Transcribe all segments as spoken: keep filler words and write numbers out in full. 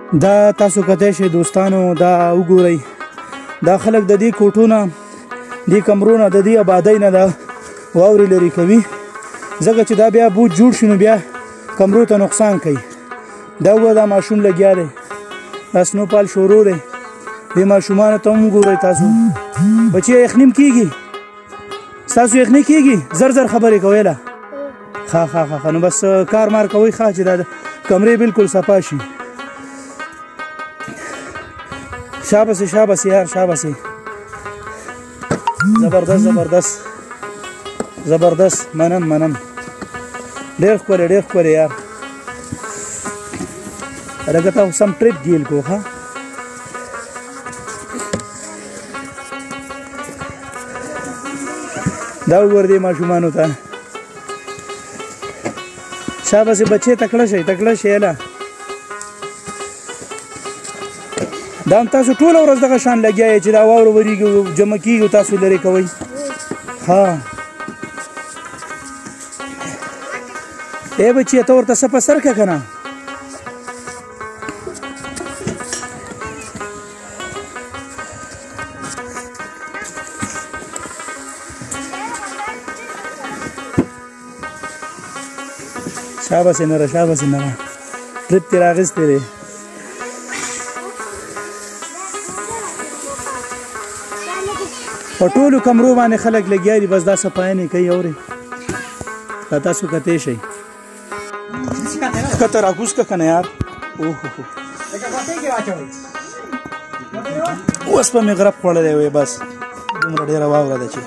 دا تاسو کتای شئ دوستانو، دا وګورئ دا خلک د دې کوټو نه دې کمرو نه د دې آبادۍ نه دا واورې لرې کوي، ځکه چې دا بیا بوج جوړ شي نو بیا کمرو ته نقصان کوي. دا وګوره دا ماشوم لګیا دی، دا سنوپال شروع دی. دې ماشومانو ته هم وګورئ تاسو بچیه یخني کېږي، ستاسو یخني کېږي، زر زر خبرې کوئ له ښه ښه ښه نو بس کار مار کوئ ښه چې دا کمرې بالکل صفا شي. شابسې شابسې یار شابسې، زبردست زبردست زبردست، منم منم، ډېر ښکلی ډېر ښکلی یار. لکه تا سم ټریپ ډیل کو ښه. دا وګوره دې ماشومانو ته. شابسې بچې تکړه شئ تکړه شئ یله. دا هم تاسو ټوله ورځ دغه شان لګیا یې چې دا واوره ورېږي جمع کېږي تاسو لرې کوئ. ها ای بچیه ته ورته څه په سر کړه که نه. شابسې نره شابسې نره، ټریپ ترې راغستی دی. په ټولو کمرو باندې خلک لګیا دي، بس دا صفاینې کوي. اورې دا تاسو کتی شئ ښکته راکوز که که نه یار. اوهو اوس به مې غرب خوړلی وی، بس دومره ډېره واوره ده چې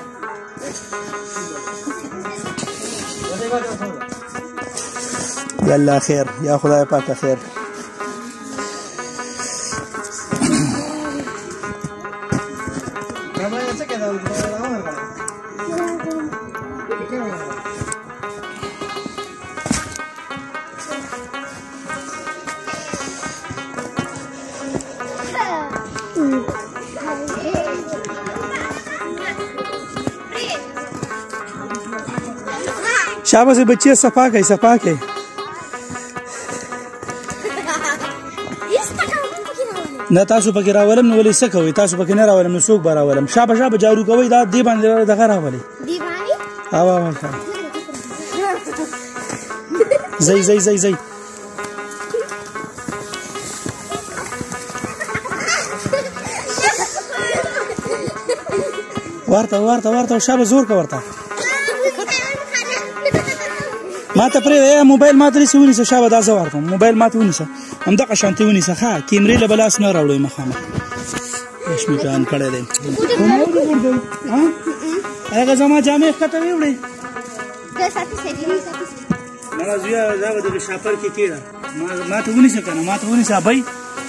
یا الله خیر، یا خدای پاکه خیر. شابسې بچې صفا کوي صفا کوي. نه تاسو پکې راولم نو ولې څه کوئ؟ تاسو پکې نه راولم نو څوک به راولم؟ شابه شابه جارو کوئ، دا دې باندې دغه راولئ. هوا هوا ځئ ځئ ځئ ځئ. ورته ورته ورته شابه زور که ورته. ما ته پرېږده موبایل ما ته داسې ونیسه شابه، دا زه ورکوم. موبایل ما ته ونیسه، همدغه شانتې ونیسه ښه. کیمرې له به لاس نه راوړئ مخامخ. رشمي پلان کړی دی. هغه زما جامې ښکته ویوړې نه زویه، دا به دغه شاپر کې کېږده. ما ته ونیسه که نه، ما ته ونیسه ابۍ.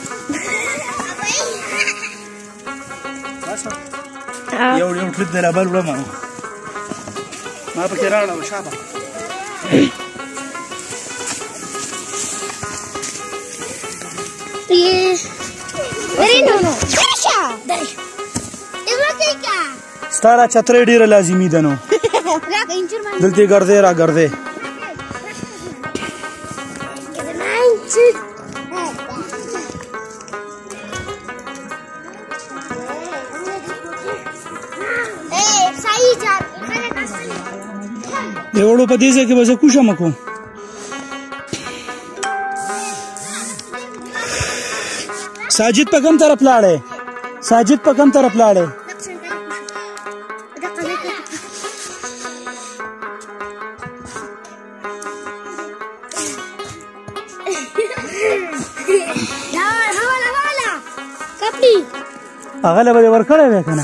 یو یو ټریپ دی را بل وړم، ما پکې راوړم شابه. ستا را چترۍ ډېره لازمي ده نو دلته ګرځې را ګرځې. د وړو په دې ځای کې به زه کوشم کوم. ساجد په کوم طرف لاړې؟ ساجد په کوم طرف لاړې؟ هغه له به دې ورکړی دی که نه؟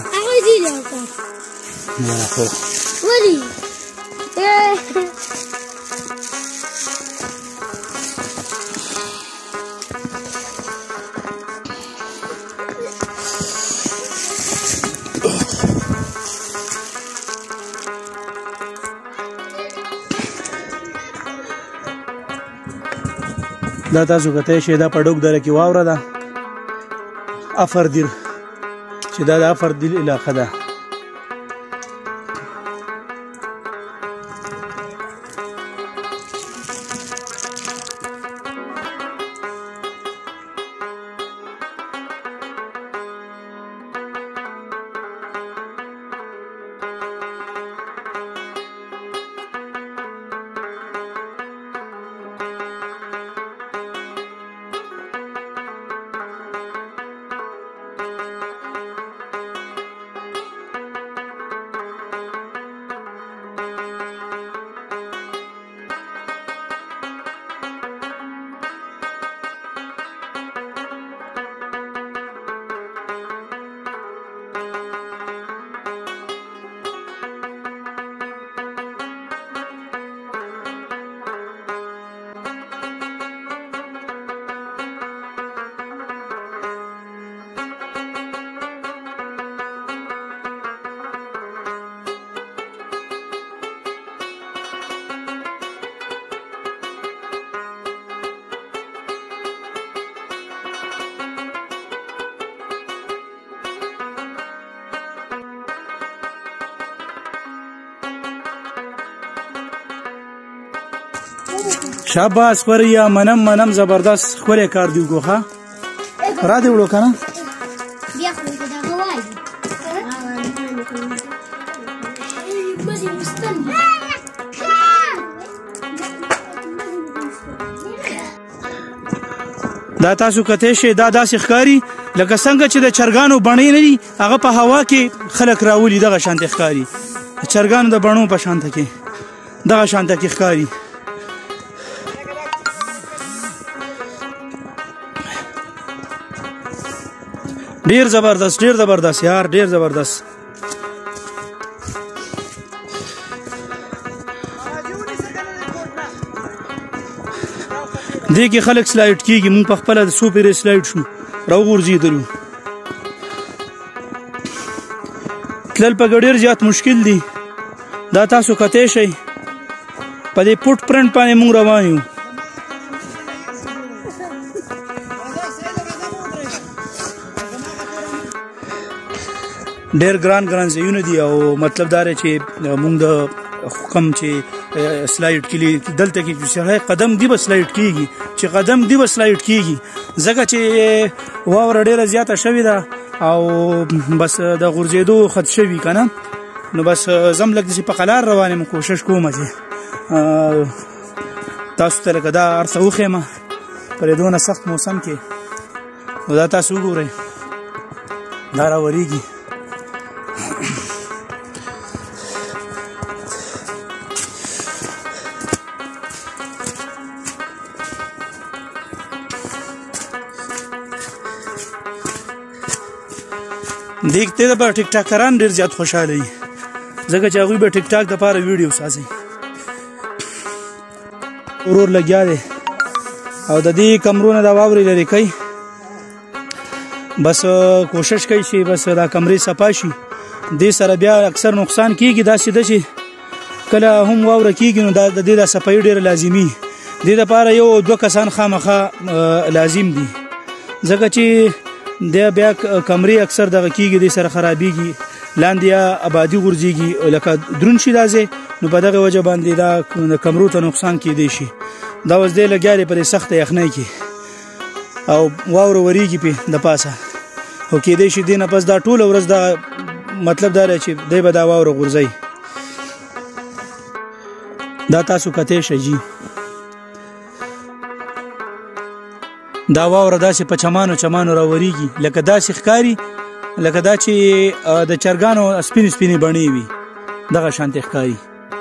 دا تاسو کتای شئ دا په ډوک دره کې واوره ده، افردیر چې دا د افردیر علاقه ده. شاباس خوریا منم منم زبردست خورې کار دی وګو ښه را دې وړو که نه بیا خو دې دغه وایي دا تاسو کتی شئ دا داسې ښکاري لکه څنګه چې د چرګانو بڼې نه دي هغه په هوا کې خلک راولي دغه شانتې ښکاري د چرګانو د بڼو په شانته کې دغه شانته کې ښکاري ډیر زبردست ډیر زبردست یار ډیر زبردست دې کې خلک سلایډ کېږي مونږ په خپله د څو پیرې سلایډ شو راوغورځېدلو تلل پکې ډېر زیات مشکل دی دا تاسو کتی شئ په دې پټ پرنټ باندې مونږ روان یو ډېر ګران ګران ځایونه دي او مطلب دا دی چې مونږ د کم چې سلایډ کلی دلته کې چې سړی قدم دی به سلایډ کېږي چې قدم دی به سلایډ کېږي ځکه چې واوره ډېره زیاته شوې ده او بس د غورځېدو خط شوي که نه نو بس زم لږ داسې په قلار روان یم کوشش کومه چې تاسو ته لکه دا هر څه وښیم په دې دونه سخت موسم کې نو دا تاسو وګورئ دا راورېږي دیکھتے دا با ټیک ټاکران ډیر زیات خوشاله دي ځکه چې هغوی به ټیک ټاک دپاره ویډیو سازي ورور لګیا دی او د دې کمرونه دا واورې لرې کوي بس کوشش کوي چې بس دا کمرې صفا شي دې سره بیا اکثر نقصان کېږي داسې ده چې کله هم واوره کېږي نو دا د دې دا صفایي ډېره لازمي دې دپاره یو دوه کسان خامخا لازم دي ځکه چې د بیا کمرې اکثر دغه کېږي دې سره خرابېږي لاندې یا آبادي غورځېږي لکه دروند شي دا ځای نو په دغه وجه باندې دا کمرو ته نقصان کېدی شي دا اوس دی لګیا دی په دې سخته یخنۍ کې او واوره ورېږي پې د پاسه خو کېدی شي دې نه پس دا ټوله ورځ دغه مطلب دا دی چې دی به دا واوره غورځوي دا تاسو کتی شئ جي دا واوره داسې په چمانو چمانو راورېږي لکه داسې ښکاري لکه دا چې د چرګانو سپینې سپینې بڼې وي دغه شانتې ښکاري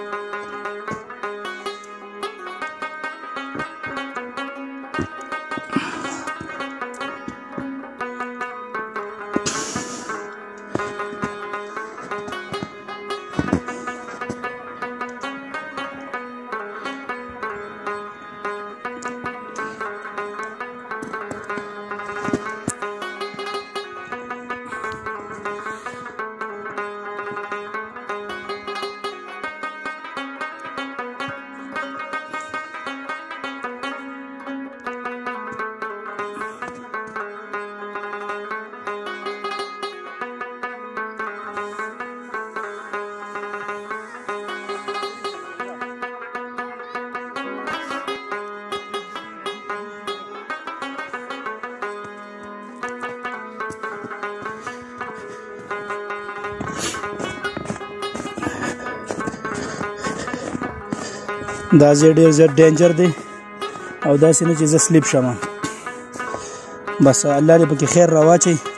دا ځای ډېر زیات ډینجر دی او داسې نه چې زه سلیپ شم بس الله دې پکې خیر راواچوي